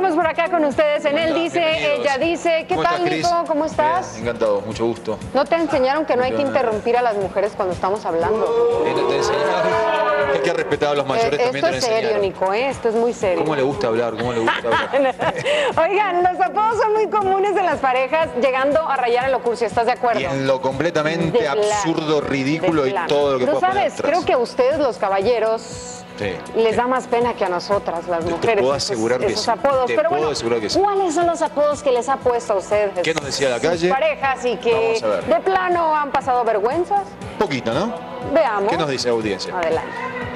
seguimos por acá con ustedes en Él Dice, Ella Dice. ¿Qué tal, Nico? ¿Cómo estás? Bien, encantado, mucho gusto. ¿No te enseñaron que no hay que interrumpir a las mujeres cuando estamos hablando? ¿Te enseñaron? Hay que respetar a los mayores también. Esto es serio, Nico, esto es muy serio. ¿Cómo le gusta hablar? ¿Cómo le gusta hablar? Oigan, los apodos son muy comunes en las parejas, llegando a rayar en lo cursi, ¿estás de acuerdo? Y en lo completamente absurdo, ridículo y todo lo que pueda poner atrás. Creo que a ustedes, los caballeros, les da más pena que a nosotras, las mujeres. Te puedo asegurar que esos sí. apodos. Te Pero puedo bueno, asegurar que sí. ¿cuáles son los apodos que les ha puesto a ustedes? ¿Qué nos decía la calle? Sus parejas y que Vamos a ver. de plano han pasado vergüenzas. Poquito, ¿no? Veamos. ¿Qué nos dice la audiencia? Adelante.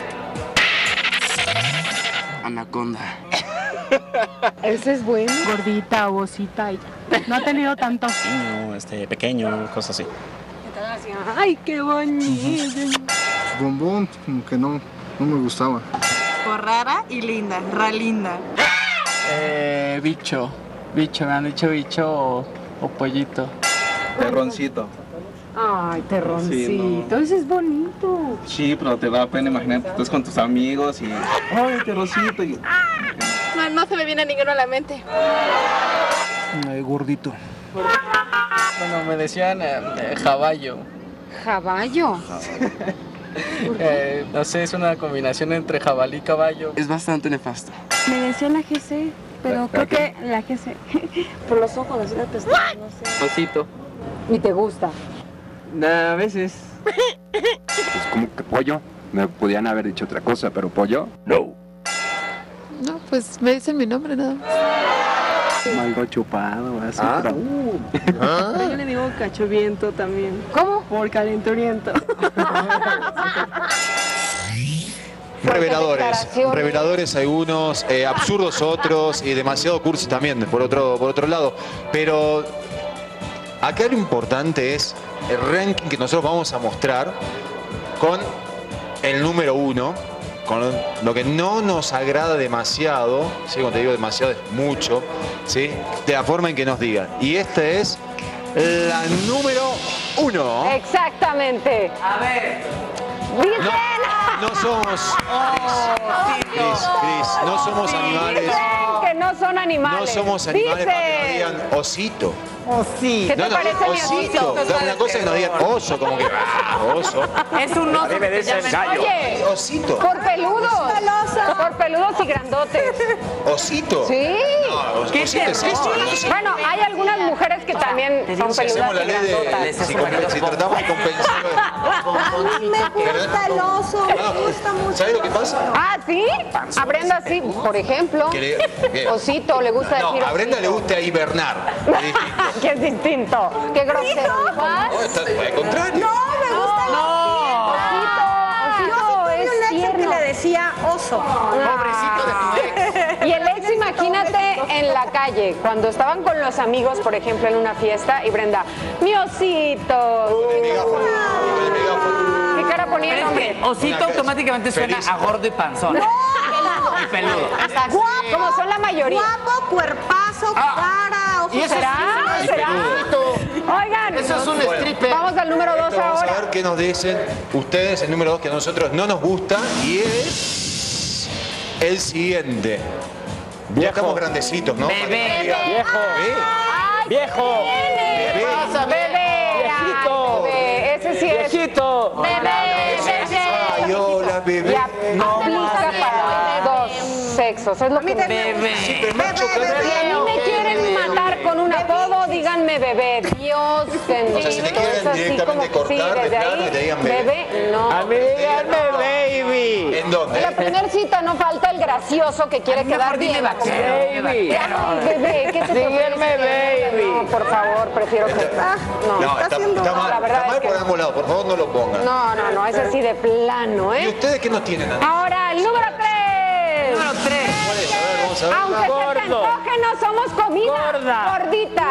Anaconda. Ese es bueno. Gordita, bocita. No ha tenido tanto. Pequeño, cosas así. Ay, qué bonito. Bombón, como que no me gustaba. Por rara y linda, ralinda. Bicho. Bicho, me han dicho bicho o pollito. Terroncito. Ay, terroncito. Sí, no. Ese es bonito. Sí, pero te da pena, imagínate, estás con tus amigos y... ¡Ay, terroncito! Y... No se me viene ninguno a la mente. Gordito. Bueno, me decían jaballo. ¿Caballo? No sé, es una combinación entre jabalí y caballo. Es bastante nefasto. Me decía la GC, pero creo que la GC. Por los ojos, así de pestañas, no sé. Osito. ¿Y te gusta? A veces. Pues como que pollo. Me podían haber dicho otra cosa, pero pollo, no. No, pues me dicen mi nombre nada más. Algo chupado, así. Pero yo le digo cachoviento también. ¿Cómo? Por calenturiento. Reveladores algunos, absurdos otros y demasiado cursi también, por otro lado. Pero acá lo importante es el ranking que nosotros vamos a mostrar con el número 1, con lo que no nos agrada demasiado, ¿sí? Cuando te digo demasiado es mucho, ¿sí? De la forma en que nos digan. Y esta es la número 1. Exactamente. A ver. ¡Dicen! No somos... Cris, no somos animales. Dicen que no son animales. No somos animales para que nos digan osito. ¿Qué te parece mi osito. osito? Una cosa es que nos digan oso, como que oso. Es un oso. Oye, Osito. por peludos. Por peludos y grandotes. ¿Osito? Sí. No, osito es esto. Bueno, hay algunas mujeres que también son Si hacemos peludas la y ley grandotas. si tratamos de compensarlo. A mí me gusta el oso, me gusta mucho. ¿Sabes lo que pasa? Ah, ¿sí? A Brenda sí, por ejemplo. ¿Qué? Osito, le gusta decir No, a Brenda osito. le gusta hibernar. Es distinto. Que es distinto. Qué grosero. No, está al contrario. Me gusta Osito es que tierno. le decía oso. Pobrecito de tu ex. Y el ex, imagínate en la calle, cuando estaban con los amigos, por ejemplo, en una fiesta, y Brenda, mi osito. El megáfono. El megáfono. ¿Qué cara ponía el Pero es hombre? que osito automáticamente suena Feliz. a gordo y panzón. Y peludo. Como son la mayoría. Guapo, cuerpazo, cara, ojos. ¿Y eso ¿Será? ¿Será? Oigan, Eso es un stripper. vamos al número 2 Vamos a ahora. ver qué nos dicen ustedes, el número 2 que a nosotros no nos gusta, y es el siguiente. Ya estamos grandecitos, ¿no? Bebé. Viejo. Viejo. Bebé. Bebé. Viejito. Bebé. Ese sí es. Viejito. Bebé. Ay, hola, bebé. Y aplica para dos sexos. Es lo que Bebé. Supermacho, Si a mí me quieren matar con un apodo, díganme bebé. Dios bendito. O sea, si te quieren Es así directamente como que cortar de desde plano y te digan bebé. bebé, no. A mí díganme baby. ¿En dónde? En la primera cita no falta el gracioso que quiere quedar bien. dime vaquero. Ay, bebé, ¿qué te Díganme ofrece? baby. No, por favor, prefiero que... No, está mal, La verdad está mal es que por ambos lados, por favor no lo pongan. No, es así de plano, ¿Y ¿eh? ustedes qué nos tienen? Ahora, el número 3. Número 3. ¿Cuál es? A ver, vamos a ver. Aunque se te Gordo. antoje, no somos comida. Gorda. Gordita.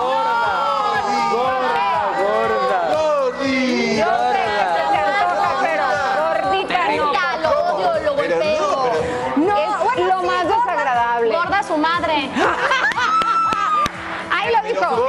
¡Gordi! Yo sé que se te antoja, pero gordita no. Lo odio, lo Pero golpeo. No, es lo más desagradable. Gorda su madre. Ahí lo dijo.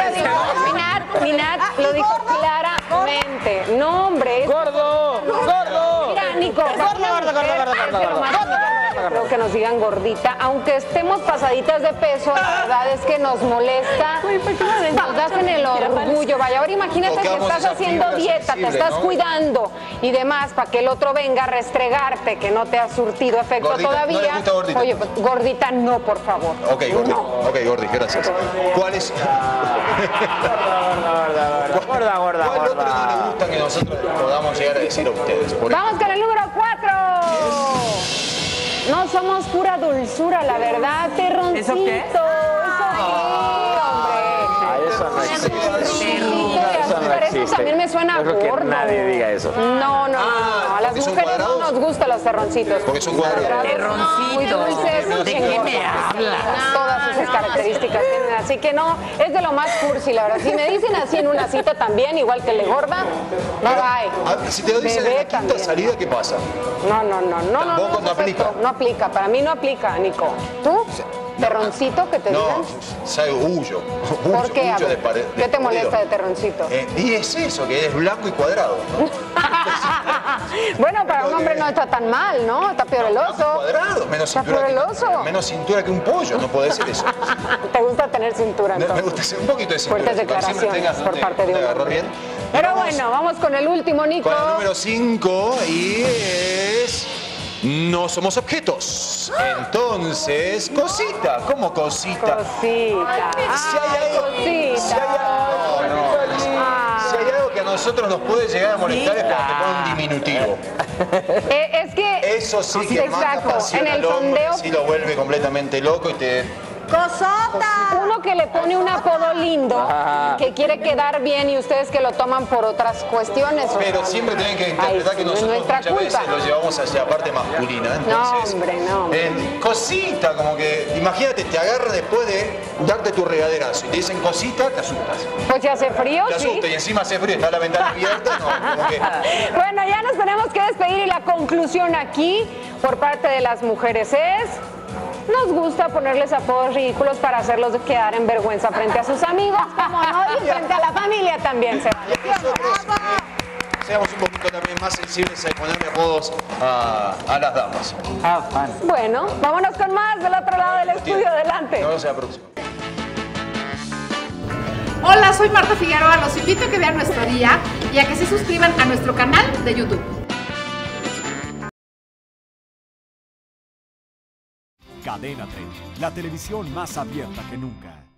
Minat lo dijo claramente. No, hombre. Gordo. Gordo. Mira, Nico. Gordo. creo que nos digan gordita, aunque estemos pasaditas de peso, la verdad es que nos molesta, nos das en el orgullo, vaya, ahora imagínate que Tocamos estás esa haciendo fibra dieta, te sensible, estás ¿no? cuidando y demás, para que el otro venga a restregarte, que no te ha surtido efecto Gordita, todavía. ¿no le gusta gordita? Oye, pues, gordita no, por favor. Ok, Gordi. No. Ok, Gordi, gracias. ¿Cuál es? Gorda, gorda, ¿Cuál otro no le gorda. gusta que nosotros podamos llegar a decir a ustedes? Vamos con el número 4. No somos pura dulzura, la verdad, terroncito. ¿Eso qué? Eso Ay, eso no existe. Eso no Pero eso existe. también me suena Yo creo que gordo. nadie diga eso. No. A las ¿porque son mujeres no cuadrados? nos gustan los terroncitos. Porque son cuadrados. Muy dulces, ¿De qué me hablas? todas esas características tienen, así que no, es de lo más cursi, la verdad. Si me dicen así en una cita también, igual que el de gorda, bye bye. Si te lo dicen en Bebé la quinta también. salida, ¿qué pasa? No, Tampoco no acepto. aplica. No aplica, para mí no aplica, Nico. ¿Tú? ¿Terroncito que te No, digan? ¿sabes? Huyo. ¿Por qué? A Huyo ver, de ¿qué te molesta de terroncito? Y es eso, que es blanco y cuadrado, ¿no? Bueno, para un hombre no está tan mal, ¿no? Está peor el Blanco y oso. cuadrado, menos Está cintura, peor el oso. menos cintura que un pollo, no puede ser eso. ¿Te gusta tener cintura Me entonces? gusta hacer un poquito de cintura. Fuertes para que siempre declaraciones por tengas parte de donde un agarrar hombre. bien. Pero Vamos bueno, vamos con el último, Nico. con el número 5 y es... No somos objetos. Entonces, cosita, ¿cómo cosita? Cosita. Si hay algo, Cosita. si hay algo, si hay algo que a nosotros nos puede llegar a molestar es cuando te ponen un diminutivo. Es que... Eso sí que mata Exacto. pasión En el al hombre, fondeo... sí lo vuelve completamente loco y te... ¡Cosota! Uno que le pone un apodo lindo, Ajá. que quiere quedar bien y ustedes que lo toman por otras cuestiones. o Pero sea, siempre tienen que ay, interpretar que sí, no es nosotros nuestra muchas culpa. veces lo llevamos hacia la parte masculina. Entonces, hombre, no. Cosita, como que, imagínate, te agarra después de darte tu regaderazo y te dicen cosita, te asustas. Pues si hace frío, Te sí. asustas y encima hace frío, está la ventana abierta, no, como que... Bueno, ya nos tenemos que despedir y la conclusión aquí por parte de las mujeres es... Nos gusta ponerles apodos ridículos para hacerlos quedar en vergüenza frente a sus amigos, como no, y frente a la familia también se vale. Nosotros seamos un poquito también más sensibles a ponerle apodos a las damas. Bueno, vámonos con más del otro lado del estudio, adelante. No sea próximo. Hola, soy Marta Figueroa. Los invito a que vean nuestro día y a que se suscriban a nuestro canal de YouTube. Cadena 30, la televisión más abierta que nunca.